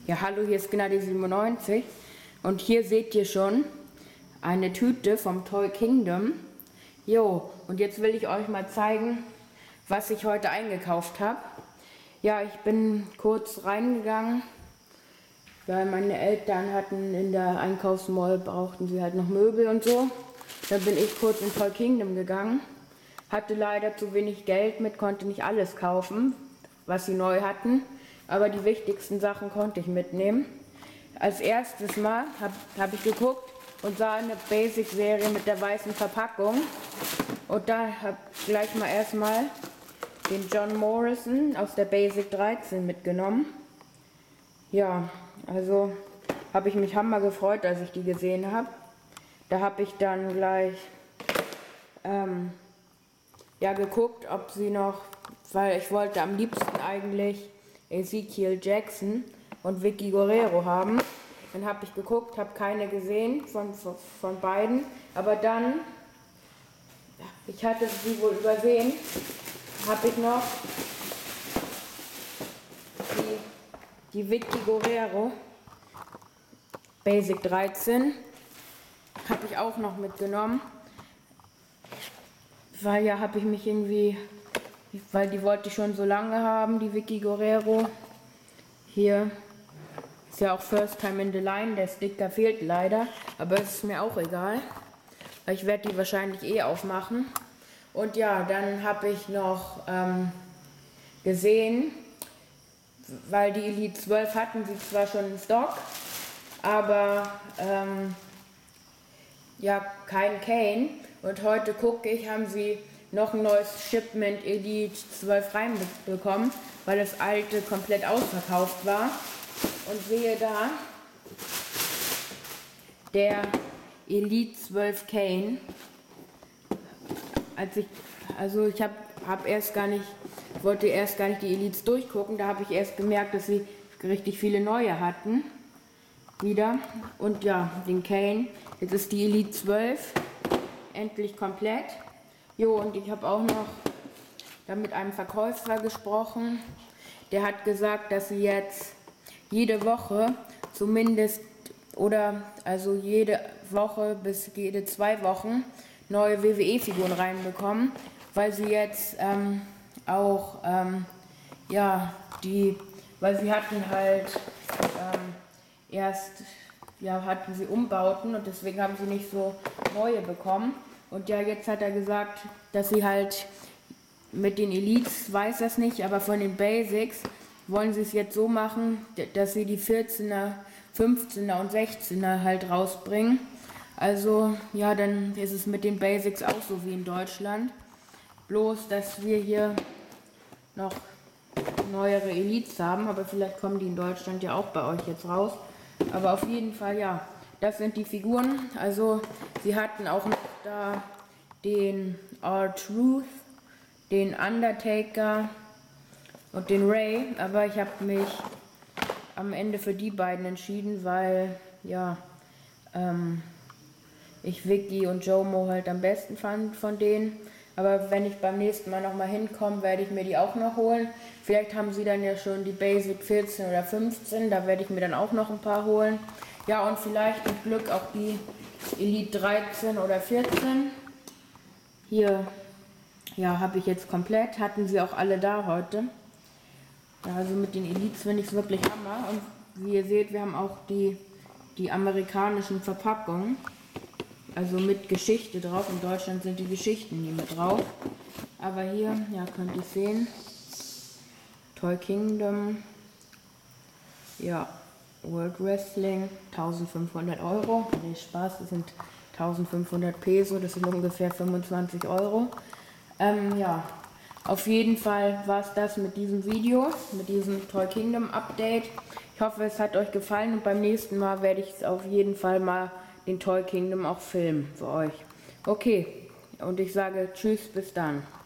Ja, hallo, hier ist Gnadi97 und hier seht ihr schon eine Tüte vom Toy Kingdom. Jo, und jetzt will ich euch mal zeigen, was ich heute eingekauft habe. Ja, ich bin kurz reingegangen, weil meine Eltern hatten in der Einkaufsmall, brauchten sie halt noch Möbel und so. Dann bin ich kurz in Toy Kingdom gegangen, hatte leider zu wenig Geld mit, konnte nicht alles kaufen, was sie neu hatten. Aber die wichtigsten Sachen konnte ich mitnehmen. Als erstes Mal hab ich geguckt und sah eine Basic-Serie mit der weißen Verpackung. Und da habe ich gleich mal erstmal den John Morrison aus der Basic 13 mitgenommen. Ja, also habe ich mich hammer gefreut, als ich die gesehen habe. Da habe ich dann gleich geguckt, ob sie noch, weil ich wollte am liebsten eigentlich Ezekiel Jackson und Vicky Guerrero haben. Dann habe ich geguckt, habe keine gesehen von beiden, aber dann, ich hatte sie wohl übersehen, habe ich noch die Vicky Guerrero Basic 13, habe ich auch noch mitgenommen, weil ja habe ich mich irgendwie, weil die wollte ich schon so lange haben, die Vicky Guerrero. Hier ist ja auch First Time in the Line, der Sticker fehlt leider, aber es ist mir auch egal, weil ich werde die wahrscheinlich eh aufmachen. Und ja, dann habe ich noch gesehen, weil die Elite 12 hatten sie zwar schon in Stock, aber ja, kein Kane. Und heute gucke ich, haben sie noch ein neues Shipment Elite 12 reinbekommen, weil das alte komplett ausverkauft war. Und sehe da, der Elite 12 Kane. Ich wollte erst gar nicht die Elites durchgucken, da habe ich erst gemerkt, dass sie richtig viele neue hatten. Wieder. Und ja, den Kane. Jetzt ist die Elite 12 endlich komplett. Jo, und ich habe auch noch da mit einem Verkäufer gesprochen. Der hat gesagt, dass sie jetzt jede Woche zumindest, oder also jede Woche bis jede 2 Wochen neue WWE-Figuren reinbekommen, weil sie jetzt weil sie hatten halt hatten sie Umbauten und deswegen haben sie nicht so neue bekommen. Und ja, jetzt hat er gesagt, dass sie halt mit den Elites, weiß das nicht, aber von den Basics wollen sie es jetzt so machen, dass sie die 14er, 15er und 16er halt rausbringen. Also ja, dann ist es mit den Basics auch so wie in Deutschland. Bloß, dass wir hier noch neuere Elites haben, aber vielleicht kommen die in Deutschland ja auch bei euch jetzt raus. Aber auf jeden Fall, ja, das sind die Figuren. Also sie hatten auch noch da den R-Truth, den Undertaker und den Ray, aber ich habe mich am Ende für die beiden entschieden, weil ja, ich Vicky und Jomo halt am besten fand von denen. Aber wenn ich beim nächsten Mal nochmal hinkomme, werde ich mir die auch noch holen. Vielleicht haben sie dann ja schon die Basic 14 oder 15, da werde ich mir dann auch noch ein paar holen. Ja, und vielleicht mit Glück auch die Elite 13 oder 14. Hier, ja, habe ich jetzt komplett, hatten sie auch alle da heute. Ja, also mit den Elites finde ich es wirklich Hammer. Und wie ihr seht, wir haben auch die amerikanischen Verpackungen. Also mit Geschichte drauf. In Deutschland sind die Geschichten nie mit drauf. Aber hier, ja, könnt ihr sehen. Toy Kingdom. Ja, World Wrestling. 1500 Euro. Nee, Spaß, das sind 1500 Peso. Das sind ungefähr 25 Euro. Ja, auf jeden Fall war es das mit diesem Video. Mit diesem Toy Kingdom Update. Ich hoffe, es hat euch gefallen. Und beim nächsten Mal werde ich es auf jeden Fall mal den Toy Kingdom auch filmen für euch. Okay, und ich sage tschüss, bis dann.